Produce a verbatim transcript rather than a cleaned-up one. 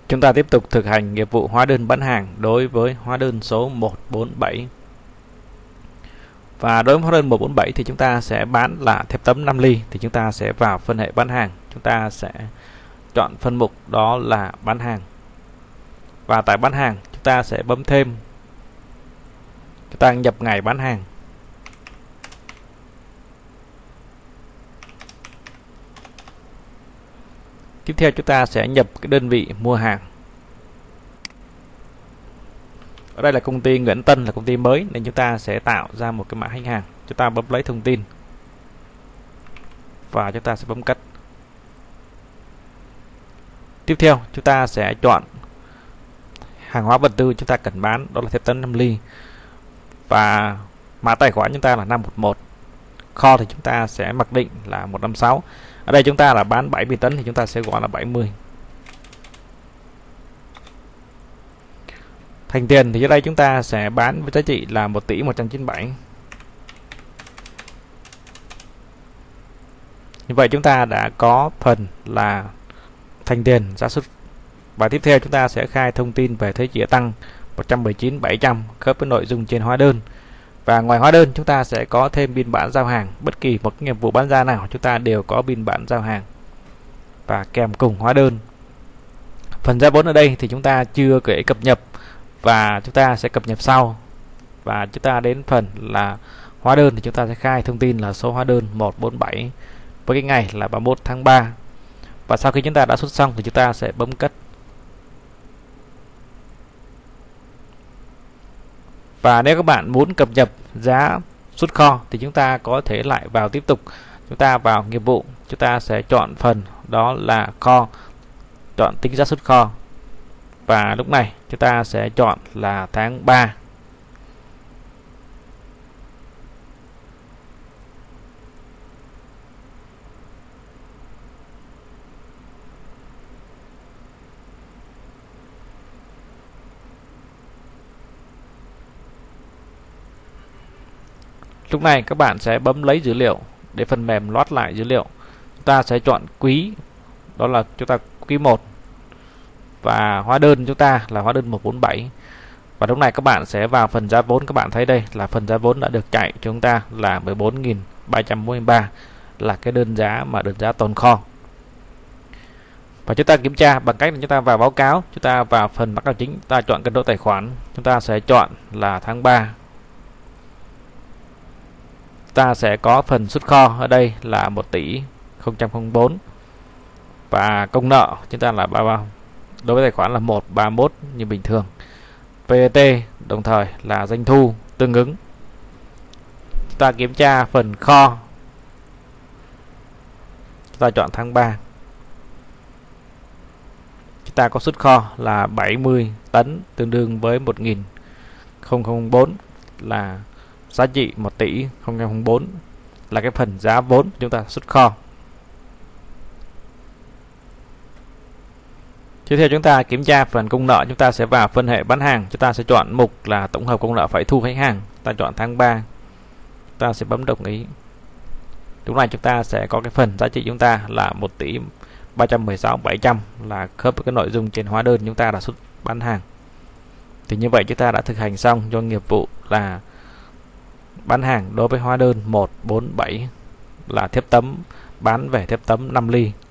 Chúng ta tiếp tục thực hành nghiệp vụ hóa đơn bán hàng đối với hóa đơn số một bốn bảy. Và đối với hóa đơn một bốn bảy thì chúng ta sẽ bán là thép tấm năm ly, thì chúng ta sẽ vào phân hệ bán hàng, chúng ta sẽ chọn phân mục đó là bán hàng. Và tại bán hàng chúng ta sẽ bấm thêm, chúng ta nhập ngày bán hàng. Tiếp theo chúng ta sẽ nhập cái đơn vị mua hàng. Ở đây là công ty Nguyễn Tân, là công ty mới nên chúng ta sẽ tạo ra một cái mã khách hàng. Chúng ta bấm lấy thông tin và chúng ta sẽ bấm cắt. Tiếp theo chúng ta sẽ chọn hàng hóa vật tư chúng ta cần bán, đó là thép tấm năm ly, và mã tài khoản chúng ta là năm một một. Kho thì chúng ta sẽ mặc định là một năm sáu. Ở đây chúng ta là bán bảy mươi tấn thì chúng ta sẽ gọi là bảy mươi. Thành tiền thì ở đây chúng ta sẽ bán với giá trị là một tỷ một trăm chín mươi bảy. Như vậy chúng ta đã có phần là thành tiền, giá xuất. Và tiếp theo chúng ta sẽ khai thông tin về thuế chia tăng một trăm mười chín nghìn bảy trăm khớp với nội dung trên hóa đơn. Và ngoài hóa đơn chúng ta sẽ có thêm biên bản giao hàng. Bất kỳ một nghiệp vụ bán ra nào chúng ta đều có biên bản giao hàng và kèm cùng hóa đơn. Phần giá vốn ở đây thì chúng ta chưa kể cập nhật và chúng ta sẽ cập nhật sau. Và chúng ta đến phần là hóa đơn thì chúng ta sẽ khai thông tin là số hóa đơn một bốn bảy với cái ngày là ba mươi mốt tháng ba. Và sau khi chúng ta đã xuất xong thì chúng ta sẽ bấm cất. Và nếu các bạn muốn cập nhật giá xuất kho thì chúng ta có thể lại vào tiếp tục. Chúng ta vào nghiệp vụ, chúng ta sẽ chọn phần đó là kho, chọn tính giá xuất kho. Và lúc này chúng ta sẽ chọn là tháng ba. Lúc này các bạn sẽ bấm lấy dữ liệu để phần mềm load lại dữ liệu. Chúng ta sẽ chọn quý, đó là chúng ta quý một. Và hóa đơn chúng ta là hóa đơn một bốn bảy. Và lúc này các bạn sẽ vào phần giá vốn, các bạn thấy đây là phần giá vốn đã được chạy cho chúng ta là mười bốn nghìn ba trăm bốn mươi ba, là cái đơn giá mà đơn giá tồn kho. Và chúng ta kiểm tra bằng cách là chúng ta vào báo cáo, chúng ta vào phần báo cáo chính, chúng ta chọn cân đối tài khoản, chúng ta sẽ chọn là tháng ba. Ta sẽ có phần xuất kho ở đây là một tỷ không trăm không bốn, và công nợ chúng ta là ba mươi ba, đối với tài khoản là một ba mốt như bình thường. pê e tê đồng thời là doanh thu tương ứng. Chúng ta kiểm tra phần kho, chúng ta chọn tháng ba. Chúng ta có xuất kho là bảy mươi tấn, tương đương với một nghìn không trăm linh bốn, là giá trị một tỷ không trăm linh bốn, là cái phần giá vốn chúng ta xuất kho. Tiếp theo chúng ta kiểm tra phần công nợ, chúng ta sẽ vào phân hệ bán hàng, chúng ta sẽ chọn mục là tổng hợp công nợ phải thu khách hàng, ta chọn tháng ba, chúng ta sẽ bấm đồng ý. Lúc này chúng ta sẽ có cái phần giá trị chúng ta là một tỷ ba trăm mười sáu nghìn bảy trăm, là khớp với cái nội dung trên hóa đơn chúng ta đã xuất bán hàng. Thì như vậy chúng ta đã thực hành xong cho nghiệp vụ là bán hàng đối với hóa đơn một bốn bảy, là thép tấm, bán về thép tấm năm ly.